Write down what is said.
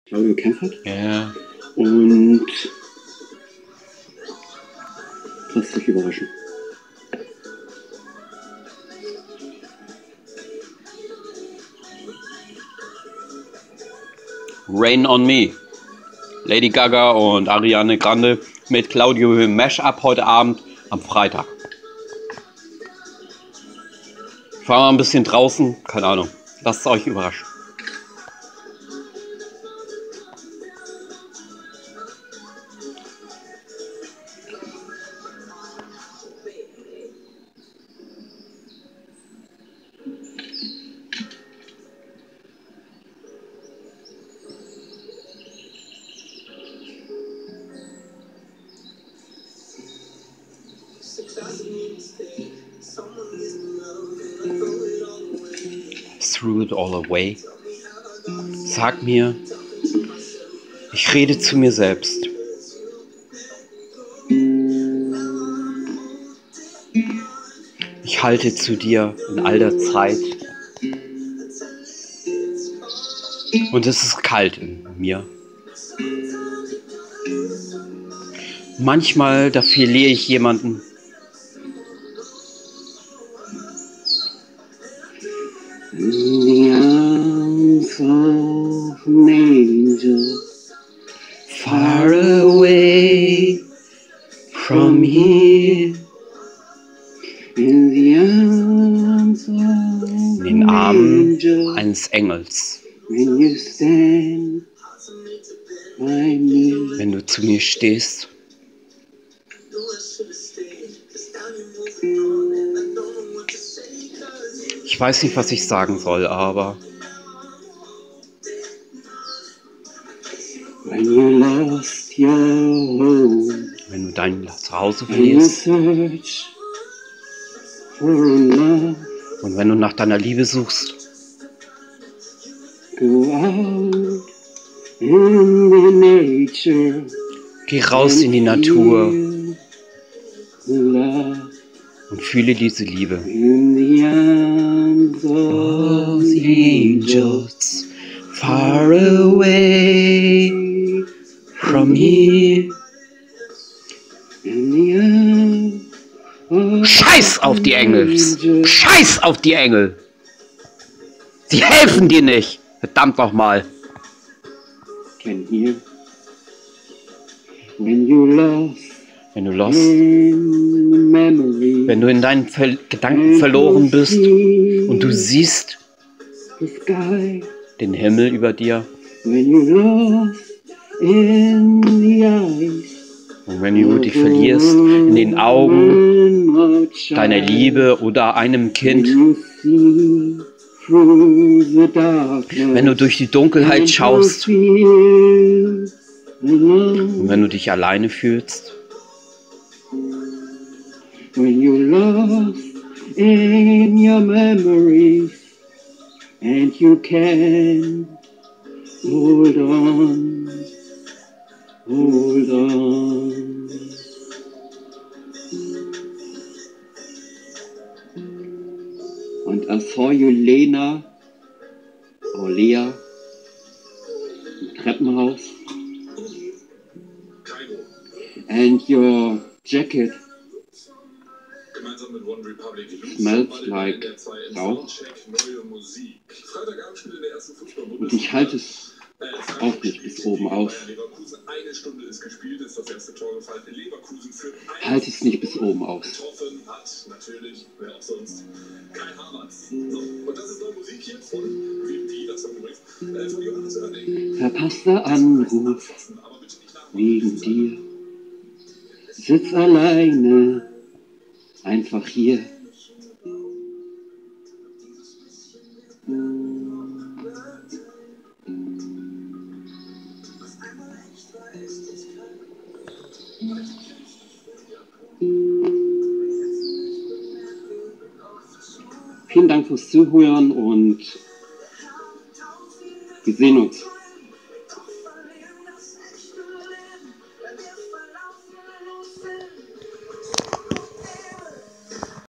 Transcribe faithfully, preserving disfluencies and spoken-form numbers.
Claudio gekämpft hat. Ja. Und lass dich überraschen. Rain on Me. Lady Gaga und Ariana Grande mit Claudio im Mashup heute Abend am Freitag. Ich war mal ein bisschen draußen, keine Ahnung. Lasst es euch überraschen. Threw it all away. Sag mir, ich rede zu mir selbst. Ich halte zu dir in all der Zeit. Und es ist kalt in mir. Manchmal, da verliere ich jemanden. In the arms of an angel, Far away from here. In the arms of In den an Armen angel, eines Engels. when you stand by me. Wenn du zu mir stehst. Ich weiß nicht, was ich sagen soll, aber When you lost your home, wenn du dein Zuhause and you verlierst search for love, und wenn du nach deiner Liebe suchst, go out in the nature, geh raus in die Natur feel the love und fühle diese Liebe. in the arms Oh, of the the angel. angels far away from here. In the arms of Scheiß auf die an Engels! angel. Scheiß auf die Engel! Sie helfen dir nicht! Verdammt nochmal! Can hear when you lost Wenn du lost, in the memory, wenn du in deinen Ver Gedanken verloren bist und du siehst the sky, den Himmel über dir when you lost in the eyes und wenn du dich verlierst in den Augen deiner Liebe oder einem Kind, wenn du durch die Dunkelheit schaust und wenn du dich alleine fühlst, when you lost in your memories and you can hold on, hold on. And I saw you, Lena, or Lea, im Treppenhaus, and your jacket smells like Rauch. Und ich halte es auch nicht bis oben aus. Halte es nicht bis oben aus. Verpasster Anruf wegen dir. Sitz alleine, einfach hier. Vielen Dank fürs Zuhören und wir sehen uns.